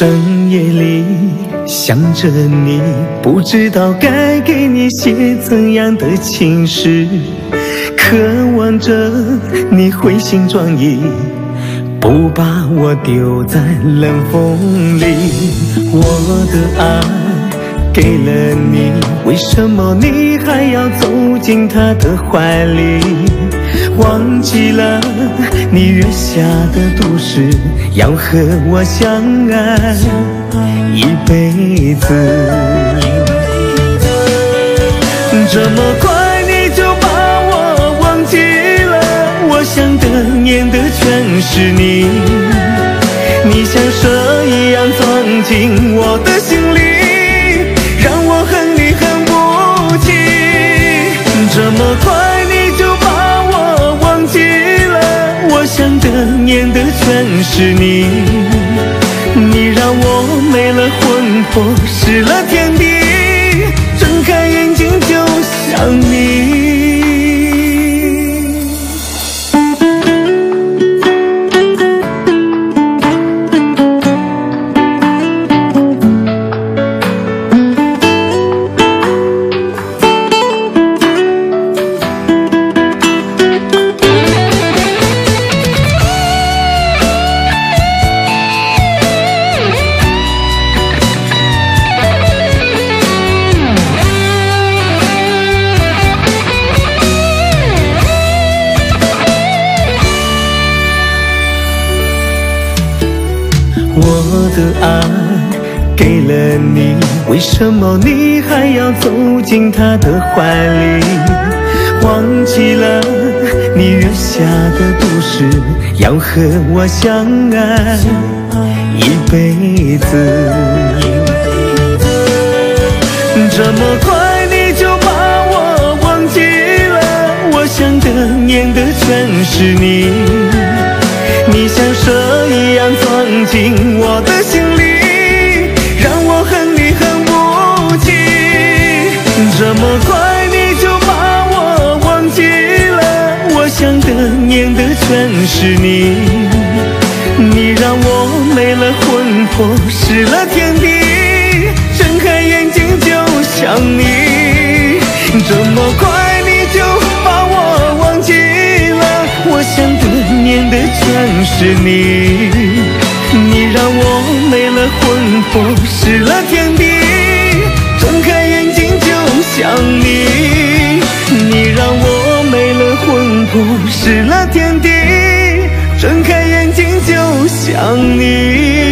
深夜里想着你，不知道该给你写怎样的情诗，渴望着你回心转意，不把我丢在冷风里。我的爱给了你，为什么你还要走进他的怀里？忘记了你约下的赌誓，要和我相爱一辈子。这么快你就把我忘记了，我想的念的全是你，你像蛇一样钻进我的心里，让我恨你恨不起。这么快你就把我忘记了，我想的念的全是你，你让我没了魂魄，失了天地，睁开眼睛就想你。我的爱给了你，为什么你还要走进他的怀里？忘记了你约下的赌誓，要和我相爱一辈子。这么快你就把我忘记了，我想的念的全是你，你像蛇一样钻进我的心里，让我恨你恨不起。这么快你就把我忘记了，我想的念的全是你，你让我没了魂魄，失了天地，睁开眼睛就想你。这么快你就把我忘记了，我想的念的全是你，你让我没了魂魄，失了天地，睁开眼睛就想你，你让我没了魂魄，失了天地，睁开眼睛就想你。